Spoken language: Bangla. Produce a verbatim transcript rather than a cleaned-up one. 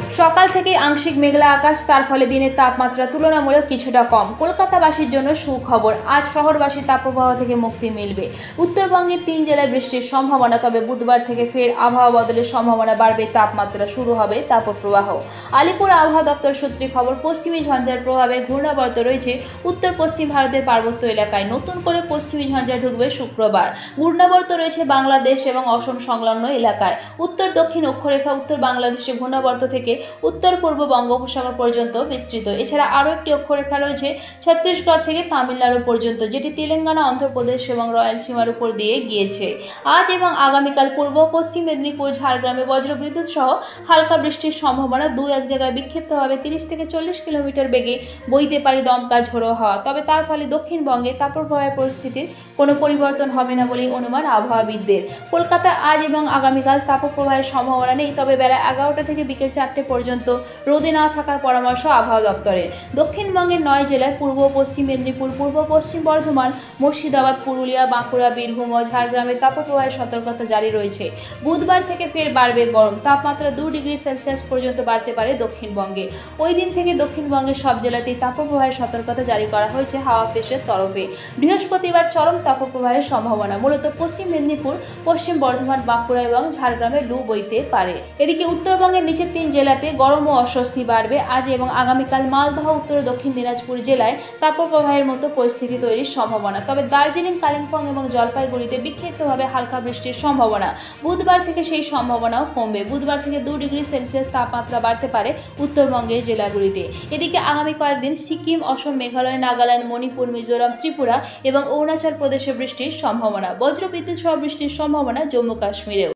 সকাল থেকে আংশিক মেঘলা আকাশ, তার ফলে দিনের তাপমাত্রা তুলনামূলক কিছুটা কম। কলকাতাবাসীর জন্য সুখবর, আজ শহরবাসীর তাপপ্রবাহ থেকে মুক্তি মিলবে। উত্তরবঙ্গের তিন জেলায় বৃষ্টির সম্ভাবনা, তবে বুধবার থেকে ফের আবহাওয়া বদলের সম্ভাবনা বাড়বে। তাপমাত্রা শুরু হবে তাপপ্রবাহ। আলিপুর আবহাওয়া দপ্তর সূত্রে খবর, পশ্চিমী ঝঞ্ঝার প্রভাবে ঘূর্ণাবর্ত রয়েছে উত্তর পশ্চিম ভারতের পার্বত্য এলাকায়। নতুন করে পশ্চিমী ঝঞ্ঝা ঢুকবে শুক্রবার। ঘূর্ণাবর্ত রয়েছে বাংলাদেশ এবং অসম সংলগ্ন এলাকায়। উত্তর দক্ষিণ অক্ষরেখা উত্তর বাংলাদেশে ঘূর্ণাবর্ত থেকে উত্তর পূর্ব বঙ্গোপসাগর পর্যন্ত বিস্তৃত। এছাড়া আরও একটি অক্ষরেখা রয়েছে ছত্তিশগড় থেকে তামিলনাড়ু পর্যন্ত, যেটি তেলেঙ্গানা, অন্ধ্রপ্রদেশ এবং রয়্যালসীমার উপর দিয়ে গিয়েছে। আজ এবং আগামীকাল পূর্ব পশ্চিম মেদিনীপুর, ঝাড়গ্রামে বজ্রবিদ্যুৎ সহ হালকা বৃষ্টির সম্ভাবনা। দু এক জায়গায় বিক্ষিপ্তভাবে তিরিশ থেকে চল্লিশ কিলোমিটার বেগে বইতে পারে দমকা ঝোড়ো হাওয়া। তবে তার ফলে দক্ষিণবঙ্গে তাপপ্রবাহের পরিস্থিতির কোনো পরিবর্তন হবে না বলেই অনুমান আবহাওয়াবিদদের। কলকাতা আজ এবং আগামীকাল তাপপ্রবাহের সম্ভাবনা নেই, তবে বেলা এগারোটা থেকে বিকেল চারটে পর্যন্ত রোদে না থাকার পরামর্শ আবহাওয়া দপ্তরের। দক্ষিণবঙ্গের নয় জেলায় পূর্ব পশ্চিম মেদিনীপুর, পূর্ব পশ্চিম বর্ধমান, মুর্শিদাবাদ, পুরুলিয়া, বাঁকুড়া, বীরভূম ও ঝাড়গ্রামে তাপপ্রবাহের সতর্কতা জারি রয়েছে। বুধবার থেকে ফের বাড়বে গরম, তাপমাত্রা দু ডিগ্রি সেলসিয়াস পর্যন্ত বাড়তে পারে দক্ষিণবঙ্গে। ওই দিন থেকে দক্ষিণবঙ্গের সব জেলাতেই তাপপ্রবাহের সতর্কতা জারি করা হয়েছে হাওয়া অফিসের তরফে। বৃহস্পতিবার চরম তাপপ্রবাহের সম্ভাবনা, মূলত পশ্চিম মেদিনীপুর, পশ্চিম বর্ধমান, বাঁকুড়া এবং ঝাড়গ্রামে লু বইতে পারে। এদিকে উত্তরবঙ্গের নিচের তিন জেলাতে গরম ও অস্বস্তি বাড়বে। আজ এবং আগামীকাল মালদহ, উত্তর দক্ষিণ দিনাজপুর জেলায় তাপপ্রবাহের মতো পরিস্থিতি তৈরির সম্ভাবনা, তবে দার্জিলিং, কালিম্পং এবং জলপাইগুড়িতে বিক্ষিপ্তভাবে হালকা বৃষ্টির সম্ভাবনা। বুধবার থেকে সেই সম্ভাবনাও কমবে। বুধবার থেকে দু ডিগ্রি সেলসিয়াস তাপমাত্রা বাড়তে পারে উত্তরবঙ্গের জেলাগুলিতে। এদিকে আগামী কয়েকদিন সিকিম, অসম, মেঘালয়, নাগাল্যান্ড, মণিপুর, মিজোরাম, ত্রিপুরা এবং অরুণাচল প্রদেশে বৃষ্টির সম্ভাবনা। বজ্রবিদ্যুৎ সহ বৃষ্টির সম্ভাবনা জম্মু কাশ্মীরেও।